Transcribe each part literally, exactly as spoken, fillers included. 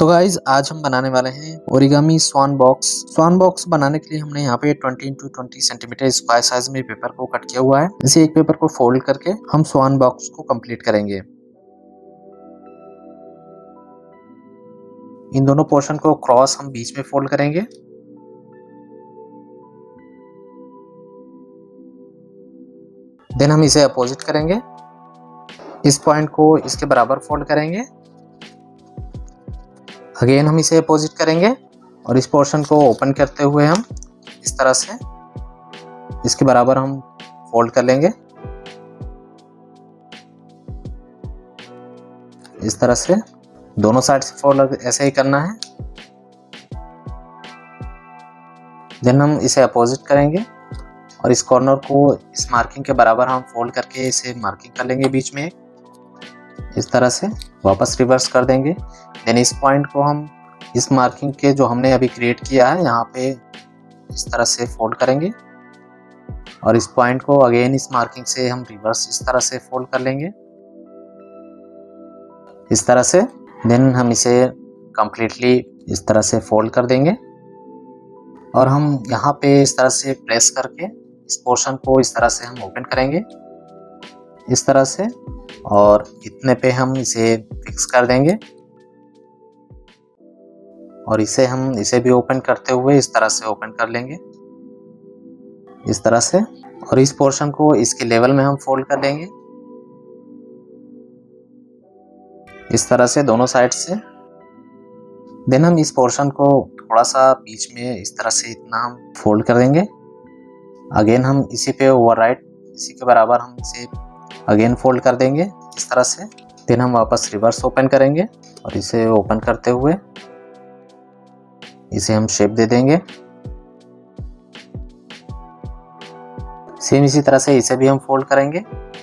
तो गाइज आज हम बनाने वाले हैं origami swan box. Swan box बनाने के लिए हमने यहाँ पे twenty into twenty centimetre square size में पेपर को कट किया हुआ है। इसे एक पेपर को फोल्ड करके हम स्वान बॉक्स को कंप्लीट करेंगे। इन दोनों पोर्शन को क्रॉस हम बीच में फोल्ड करेंगे। देन हम इसे अपोजिट करेंगे। इस पॉइंट को इसके बराबर फोल्ड करेंगे। अगेन हम इसे अपोजिट करेंगे और इस पोर्शन को ओपन करते हुए हम इस तरह से इसके बराबर हम फोल्ड कर लेंगे। इस तरह से दोनों साइड से फोल्ड ऐसे ही करना है। देन हम इसे अपोजिट करेंगे और इस कॉर्नर को इस मार्किंग के बराबर हम फोल्ड करके इसे मार्किंग कर लेंगे बीच में। इस तरह से वापस रिवर्स कर देंगे। देन इस पॉइंट को हम इस मार्किंग के जो हमने अभी क्रिएट किया है यहाँ पे इस तरह से फोल्ड करेंगे और इस पॉइंट को अगेन इस मार्किंग से हम रिवर्स इस तरह से फोल्ड कर लेंगे इस तरह से। देन हम इसे कंप्लीटली इस तरह से फोल्ड कर देंगे और हम यहाँ पे इस तरह से प्रेस करके इस पोर्शन को इस तरह से हम ओपन करेंगे इस तरह से, और इतने पे हम इसे फिक्स कर देंगे और इसे हम इसे भी ओपन करते हुए इस तरह से ओपन कर लेंगे इस तरह से, और इस पोर्शन को इसके लेवल में हम फोल्ड कर लेंगे इस तरह से दोनों साइड से। देन हम इस पोर्शन को थोड़ा सा बीच में इस तरह से इतना हम फोल्ड कर देंगे। अगेन हम इसी पे ओवर राइट इसी के बराबर हम इसे अगेन फोल्ड कर देंगे इस तरह से। देन हम वापस रिवर्स ओपन करेंगे और इसे ओपन करते हुए इसे हम शेप दे देंगे। सेम इसी तरह से इसे भी हम फोल्ड करेंगे।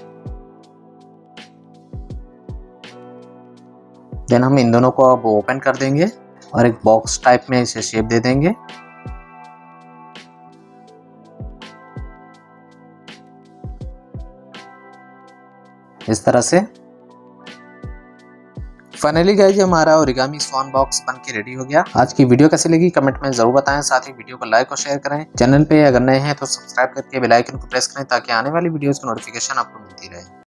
देन हम इन दोनों को अब ओपन कर देंगे और एक बॉक्स टाइप में इसे शेप दे देंगे। इस तरह से फाइनली गाइस हमारा ओरिगामी स्वान बॉक्स बन के रेडी हो गया। आज की वीडियो कैसी लगी कमेंट में जरूर बताएं। साथ ही वीडियो को लाइक और शेयर करें। चैनल पे अगर नए हैं तो सब्सक्राइब करके बेल आइकन को प्रेस करें ताकि आने वाली वीडियोस की नोटिफिकेशन आपको मिलती रहे।